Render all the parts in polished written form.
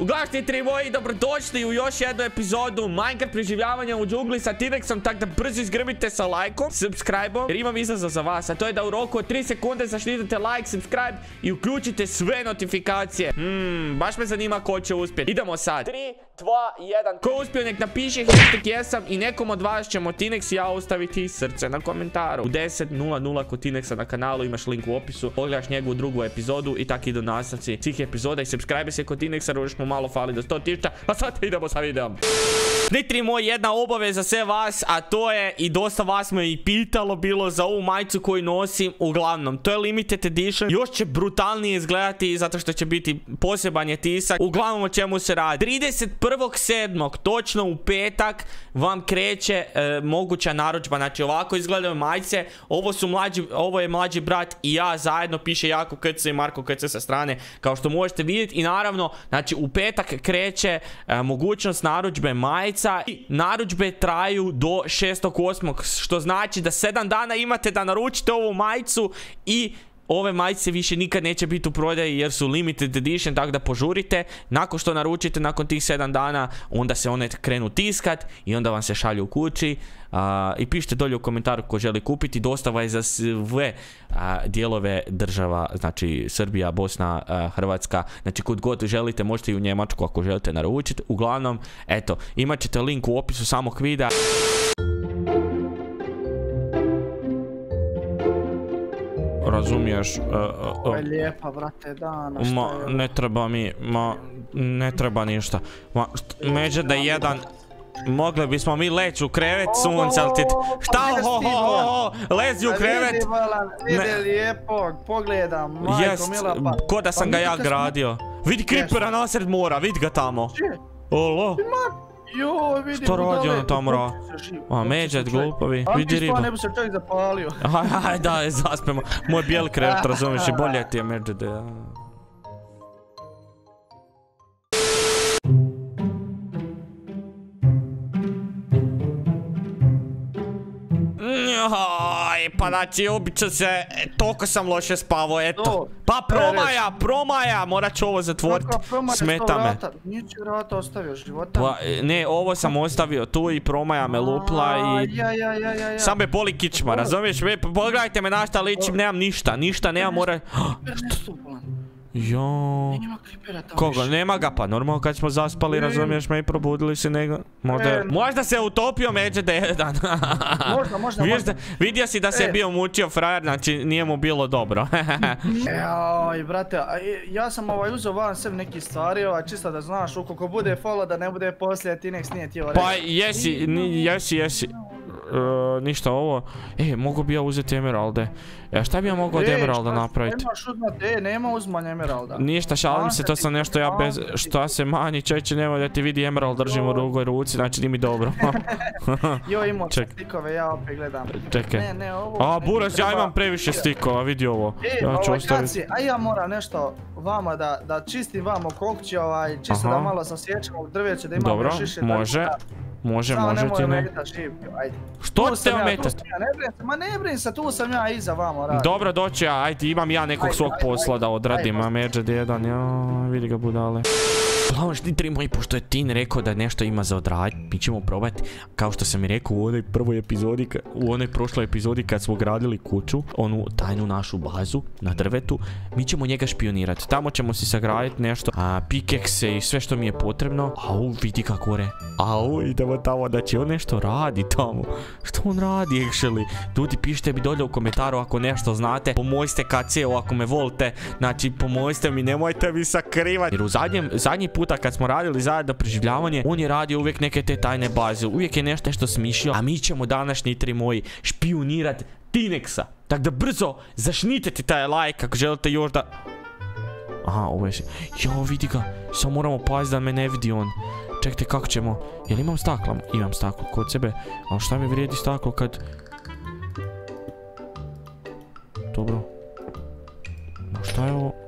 Uglavnom tri moji, dobrodošli u još jednu epizodu Minecraft preživljavanja u džungli sa T-Rexom, tako da brzo izgrmite sa lajkom, subscribe-om, jer imam izazov za vas, a to je da u roku od 3 sekunde zaštitite like, subscribe i uključite sve notifikacije. Baš me zanima ko će uspjeti. Idemo sad. 3, 2, 1. Ko uspio nek napiše hashtag jesam i nekom od vas ćemo T-Rex i ja ostaviti srce na komentaru. U 10:00 kod T-Rexa na kanalu imaš link u opisu, pogledaš njegovu drugu epizodu i tako idu nastavci svih epizoda i subscribe se kod T-Rexa, još smo malo fali do 100.000, a sad idemo sa videom. Nitri moj, jedna obaveza za sve vas, a to je, i dosta vas me i pitalo bilo za ovu majicu koju nosim. Uglavnom, to je limited edition, još će brutalnije izgledati zato što će biti poseban je tisak. Uglavnom, o čemu se radi? 31.7. točno u petak vam kreće moguća narudžba. Znači ovako izgledaju majice. Ovo je mlađi brat i ja zajedno, piše Jako KC i Marko KC sa strane, kao što možete vidjeti. I naravno, znači u petak kreće mogućnost narudžbe majica i narudžbe traju do 6.8. što znači da 7 dana imate da naručite ovu majicu i ove majice više nikad neće biti u prodaji jer su limited edition, tako da požurite. Nakon što naručite, nakon tih 7 dana, onda se one krenu tiskat i onda vam se šalju u kući. I pišite dolje u komentaru ko želi kupiti. Dostava je za sve dijelove država, znači Srbija, Bosna, Hrvatska. Znači kud god želite, možete i u Njemačku ako želite naručiti. Uglavnom, eto, imat ćete link u opisu samog videa. Razumiješ? Ovo je lijepa, vrate, dana, šta je? Ne treba mi, ne treba ništa. Međe da jedan, mogli bismo mi leći u krevet, sunce, ali ti... Šta, lezi u krevet! Vidi lijepog, pogledam, majko mila pa... Ko da sam ga ja gradio. Vidi Creepera nasred mora, vidi ga tamo. Olo. Joj, vidi, što radi ono tamo? Međet, glupovi, vidi riba. Ne bi se čovjek zapalio. Aj, da, zaspemo. Moj bijeli krevet, razumiješ, i bolje ti je međet. Pa znači, obično se, toliko sam loše spavao, eto. Pa promaja, morat ću ovo zatvoriti, smeta me. Nije će vrata ostavio života? Ne, ovo sam ostavio tu i promaja me lupla i... Sam me boli kičma, razumiješ? Pogledajte me na šta ličim, nemam ništa, nemam, mora... Jooo... Koga? Nema ga, pa normalno kad smo zaspali, razumiješ me, i probudili se nego... Možda se utopio međe da jedan. Možda. Vidio si da se je bio mučio frajer, znači nije mu bilo dobro. Joj, brate, ja sam uzeo van sve neki stvari, čisto da znaš, ukoliko bude follow da ne bude poslije, T-Rex nije htio reći. Pa jesi. Ništa ovo. Mogu bi ja uzeti emeralde. Šta bi ja mogao od emeralda napraviti? Nema uzmanja emeralda. Ništa, šalim se, to sam nešto ja bez... Šta se manji, čeće, nemoj da ti vidi emerald, držim u drugoj ruci, znači nije mi dobro. Jo, imao sam stikove, ja opet gledam. Čekaj. Buraz, ja imam previše stikova, vidi ovo. A ja moram nešto vama da čistim vamo kokći, čisto da malo sasjećamo drveće, da imamo još više. Dobro, može ti ne. Što te ometat? Ma ne brin se, tu sam ja iza vamo radim. Dobro, doći ja, ajde, imam ja nekog svog posla da odradim, a Međed jedan, vidi ga budale. Uglavnom štitri moji, pošto je Tin rekao da nešto ima za odraditi, mi ćemo probati, kao što sam i rekao u onoj prošloj epizodi kad smo gradili kuću, onu tajnu našu bazu na drvetu, mi ćemo njega špionirati, tamo ćemo si sagraditi nešto, pikekse i sve što mi je potrebno. Vidi kako gore, idemo tamo, znači on nešto radi tamo. Što on radi, actually? Ljudi, pišite mi dolje u komentaru ako nešto znate, pomojste KC-u ako me volite, znači pomojste mi, nemojte mi sakrivati. Jer u zadnji puta kad smo radili zajedno preživljavanje, on je radio uvijek neke te tajne baze, uvijek je nešto smišljao, a mi ćemo današnji tri moji špionirati T-Rexa. Tako da brzo zašnitite taj like ako želite još da... Ovo je... vidi ga, samo moramo paziti da me ne vidi on. Čekajte, kako ćemo... Jel imam stakla? Imam staklo kod sebe, ali šta mi vrijedi staklo kad... Dobro. Šta je ovo?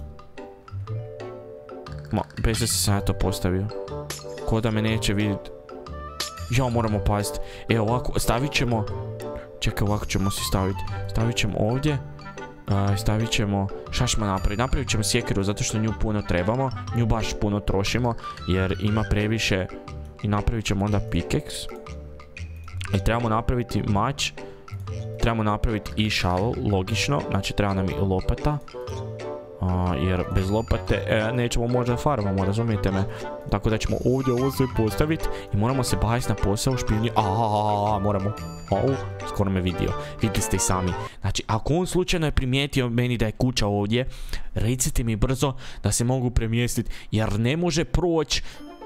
Bez da sam ja to postavio. Ko da me neće vidjeti. Moramo paziti. Ovako, stavit ćemo... Čekaj, ovako ćemo si staviti. Stavit ćemo ovdje. Stavit ćemo, šta ćemo napraviti? Napravit ćemo sjekiru zato što nju puno trebamo. Nju baš puno trošimo jer ima previše. I napravit ćemo onda pickaxe. I trebamo napraviti mač. Trebamo napraviti i šalu, logično. Znači treba nam i lopata. Jer bez lopate nećemo možda farmamo, razumijete me. Tako da ćemo ovdje ovo sve postaviti. I moramo se baviti na posao špijuni. Moramo. Skoro me vidio. Vidjeli ste i sami. Znači ako on slučajno je primijetio meni da je kuća ovdje, recite mi brzo da se mogu premjestiti. Jer ne može proći.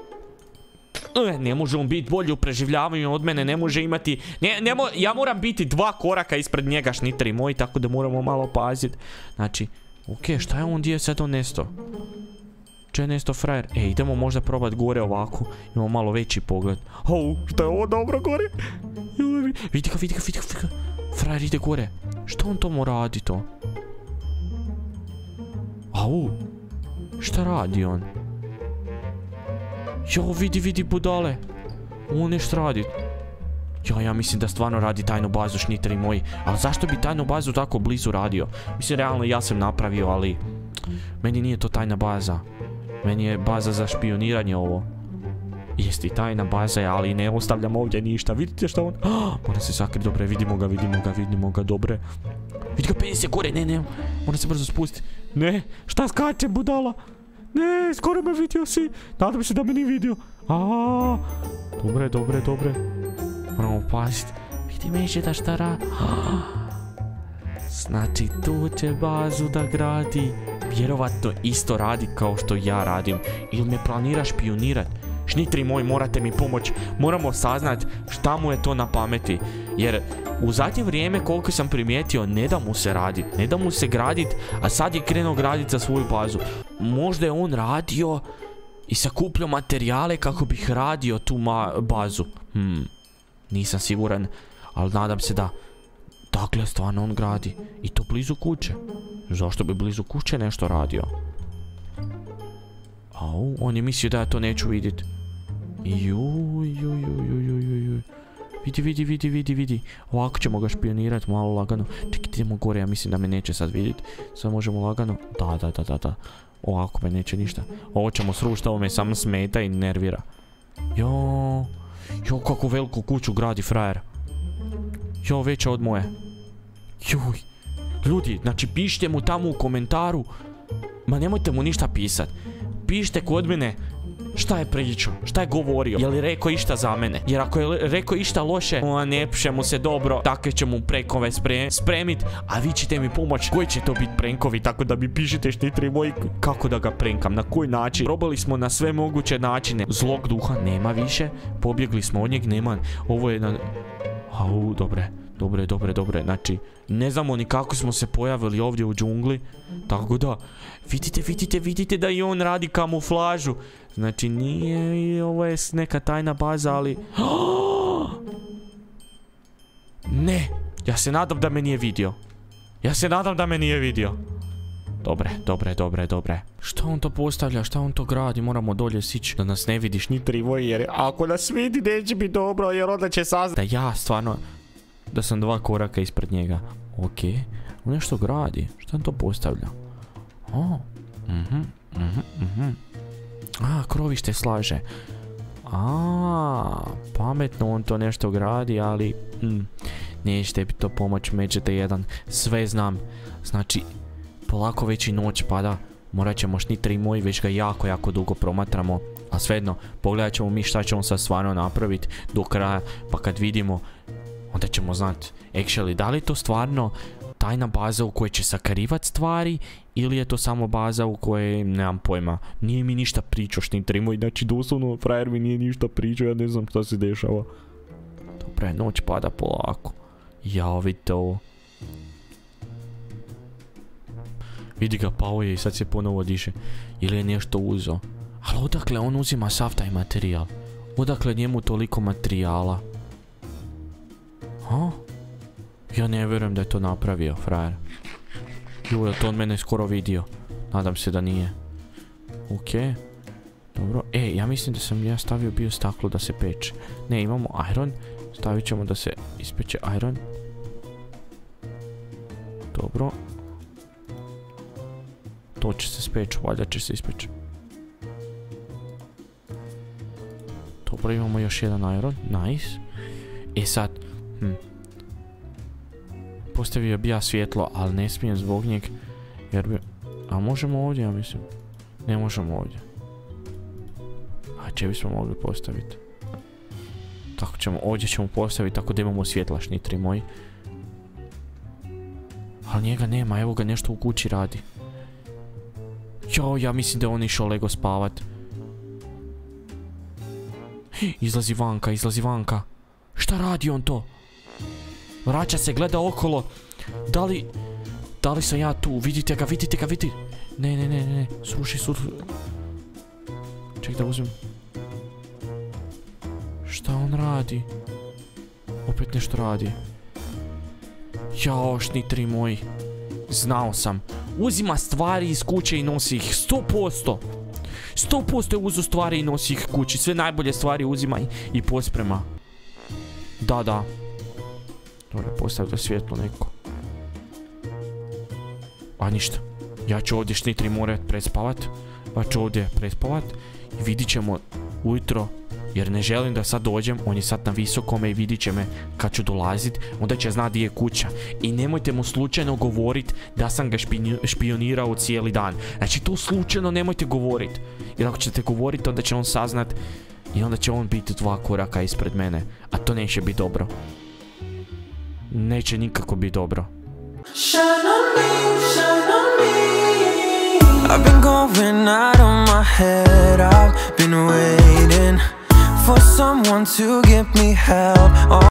Ne može on biti bolji u preživljavanju od mene, ne može imati... Ja moram biti 2 koraka ispred njega, šniteri moji, tako da moramo malo paziti. Znači, okej, šta je on, gdje je sad on nesto? Če je nesto frajer? Idemo možda probati gore ovako, imamo malo veći pogled. Šta je ovo dobro gore? Vidi ga. Frajer ide gore. Što on tomu radi to? Šta radi on? Vidi budale. On nešto radi. Ja mislim da stvarno radi tajnu bazu, šniteri moji. Ali zašto bi tajnu bazu tako blizu radio? Mislim, realno ja sam napravio, ali... Meni nije to tajna baza. Meni je baza za špioniranje ovo. Jeste i tajna baza, ali ne ostavljam ovdje ništa. Vidite šta on... Mora se sakriti, dobre, vidimo ga, dobre. Vidi ga, penje se gore, ne. Mora se brzo spustiti. Ne, šta skače, budala? Ne, skoro me vidio si. Nadam se da me nije vidio. Dobre. Moramo paziti. Vidi međe da šta radi. Znači tu će bazu da gradi. Vjerovatno isto radi kao što ja radim. Ili me planira špionirat. Šnitri moji, morate mi pomoći. Moramo saznati šta mu je to na pameti. Jer u zadnje vrijeme koliko sam primijetio, ne da mu se radit, ne da mu se gradit, a sad je krenuo graditi za svoju bazu. Možda je on radio i sakupljao materijale kako bih radio tu bazu. Nisam siguran, ali nadam se da. Dakle, stvarno on gradi. I to blizu kuće. Zašto bi blizu kuće nešto radio? On je mislio da ja to neću vidjeti. Vidi. Ovako ćemo ga špionirati malo lagano. Čekaj, idemo gore, ja mislim da me neće sad vidjeti. Sad možemo lagano. Da. Ovako me neće ništa. Ovo ćemo srušiti, ovo me samo smeta i nervira. Kako veliku kuću gradi frajer. Veća od moje. Ljudi, znači pišite mu tamo u komentaru. Ma nemojte mu ništa pisat. Pišite kod mene šta je pričao, šta je govorio, je li rekao išta za mene. Jer ako je rekao išta loše, ne piše mu se dobro, takve će mu prenkove spremit. A vi ćete mi pomoći koji će to biti prenkovi, tako da mi pišite štitri moji kako da ga prenkam, na koji način. Probali smo na sve moguće načine. Zlog duha nema više, pobjegli smo od njeg, nema. Ovo je dobre. Znači, ne znamo ni kako smo se pojavili ovdje u džungli. Tako da, vidite da i on radi kamuflažu. Znači, nije, ovo je neka tajna baza, ali... Ne, ja se nadam da me nije vidio. Dobre. Šta on to postavlja, šta on to gradi, moramo dolje sići da nas ne vidiš ni trivo, jer ako nas vidi neće biti dobro, jer onda će saznati da ja stvarno... Da sam 2 koraka ispred njega. Okej. On nešto gradi. Šta on to postavlja? Krovište slaže. Pametno on to nešto gradi, ali... Nećete mi to pomoći, međete jedan. Sve znam. Znači, polako već i noć pada. Morat ćemo šnitri moji, već ga jako dugo promatramo. A svejedno, pogledat ćemo mi šta ćemo sad stvarno napraviti do kraja. Pa kad vidimo... Onda ćemo znati, actually, da li je to stvarno tajna baza u kojoj će sakrivat stvari ili je to samo baza u kojoj nemam pojma. Nije mi ništa pričao štitri moj, znači doslovno frajer mi nije ništa pričao, ja ne znam šta se dešava. Dobre, noć pada polako. Vidite ovo. Vidi ga, pao je i sad se ponovo diše. Ili je nešto uzeo. Ali odakle on uzima sav taj materijal? Odakle njemu toliko materijala? Ja ne vjerujem da je to napravio, frajer. Je to on mene skoro vidio. Nadam se da nije. Okej. Dobro. Ja mislim da sam ja stavio bio staklo da se peče. Ne, imamo iron. Stavit ćemo da se ispeče iron. Dobro. To će se speći, valjda će se ispeći. Dobro, imamo još jedan iron, nice. E sad, postavio bi ja svjetlo, ali ne smijem zbog njeg, jer bi... A možemo ovdje, ja mislim. Ne možemo ovdje. A če bismo mogli postaviti? Tako ćemo, ovdje ćemo postaviti tako da imamo svjetla, šnitri moji. Ali njega nema, evo ga nešto u kući radi. Jo, ja mislim da je on išao Lego spavat. Izlazi vanka, izlazi vanka. Šta radi on to? Vraća se, gleda okolo. Da li sam ja tu? Vidite ga, vidite ga, vidite. Ne. Sruši. Ček da uzmem. Šta on radi? Opet nešto radi. Jao, šnitri moji. Znao sam. Uzima stvari iz kuće i nosi ih. 100%. 100% je uzeo stvari i nosi ih kući. Sve najbolje stvari uzima i posprema. Da. Dobro, postavite svjetlo neko. A ništa. Ja ću ovdje šnitri morat prespavat. I vidit ćemo ujutro. Jer ne želim da sad dođem. On je sad na visokome i vidit će me kad ću dolazit. Onda će znati gdje je kuća. I nemojte mu slučajno govorit da sam ga špionirao cijeli dan. Znači to slučajno nemojte govorit. Jer ako ćete govorit onda će on saznat. I onda će on biti 2 koraka ispred mene. A to neće biti dobro. Neće nikako biti dobro. I've been going out of my head. I've been waiting for someone to give me help.